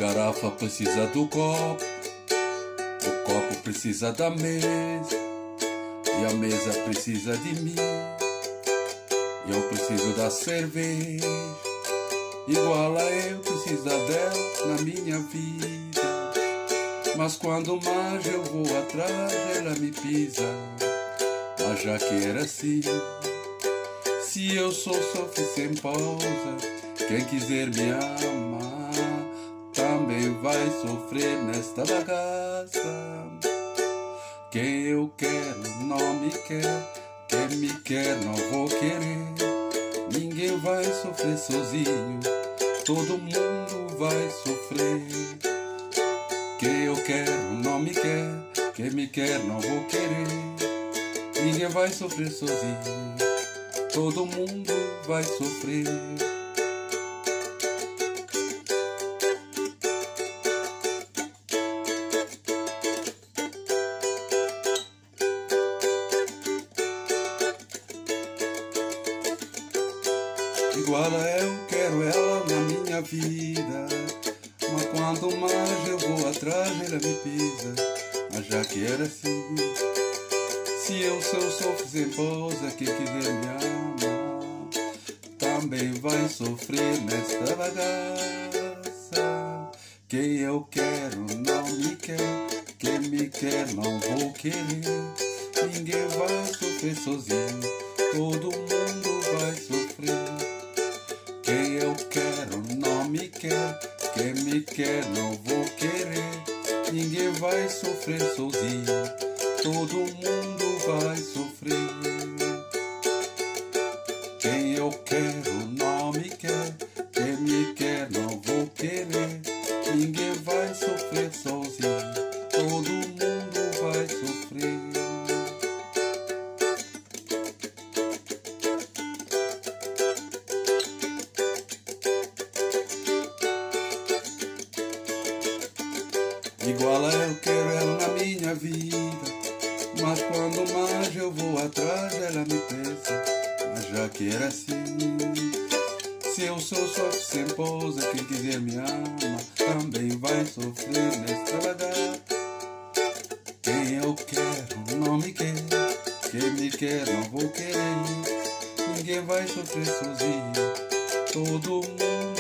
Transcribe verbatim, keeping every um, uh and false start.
garrafa precisa do copo, o copo precisa da mesa, e a mesa precisa de mim, e eu preciso da cerveja, igual a eu preciso dela na minha vida. Mas quando mais eu vou atrás, ela me pisa. Mas já que era assim, se eu sou sofre sem pausa, quem quiser me amar também vai sofrer nesta bagaça. Quem eu quero não me quer, quem me quer não vou querer. Ninguém vai sofrer sozinho, todo mundo vai sofrer. Quem eu quero não me quer, quem me quer não vou querer. Ninguém vai sofrer sozinho, todo mundo vai sofrer. Igual a eu quero ela na minha vida, mas quando mais eu vou atrás ela me pisa. Mas já que era assim, se eu sou sofro sem pausa, quem quiser me amar também vai sofrer nesta bagaça. Quem eu quero não me quer, quem me quer não vou querer. Ninguém vai sofrer sozinho, todo mundo vai sofrer. Quem eu quero não me quer, quem me quer não vou querer. Ninguém vai sofrer sozinho, todo mundo vai sofrer. Quem eu quero não me quer, quem me quer não vou querer. Ninguém vai sofrer sozinho, todo mundo vai sofrer. Igual a eu quero ela na minha vida, mas quando mais eu vou atrás ela me pensa. Mas já que era assim, se eu sou só sem pousa, quem quiser me ama também vai sofrer nesta bagaça. Quem eu quero não me quer, quem me quer não vou querer. Ninguém vai sofrer sozinho, todo mundo